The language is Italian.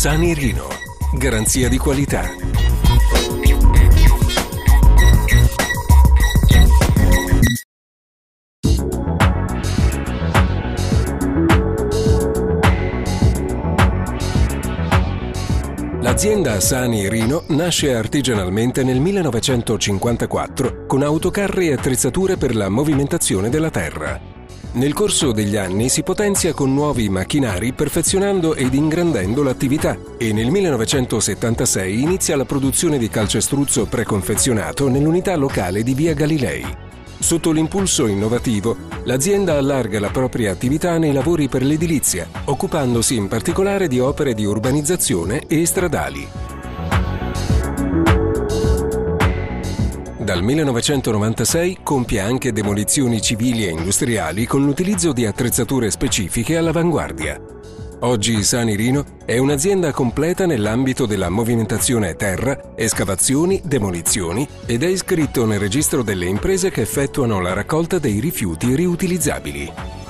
Sani Rino. Garanzia di qualità. L'azienda Sani Rino nasce artigianalmente nel 1954 con autocarri e attrezzature per la movimentazione della terra. Nel corso degli anni si potenzia con nuovi macchinari perfezionando ed ingrandendo l'attività e nel 1976 inizia la produzione di calcestruzzo preconfezionato nell'unità locale di Via Galilei. Sotto l'impulso innovativo, l'azienda allarga la propria attività nei lavori per l'edilizia, occupandosi in particolare di opere di urbanizzazione e stradali. Dal 1996 compie anche demolizioni civili e industriali con l'utilizzo di attrezzature specifiche all'avanguardia. Oggi Sani Rino è un'azienda completa nell'ambito della movimentazione terra, escavazioni, demolizioni ed è iscritto nel registro delle imprese che effettuano la raccolta dei rifiuti riutilizzabili.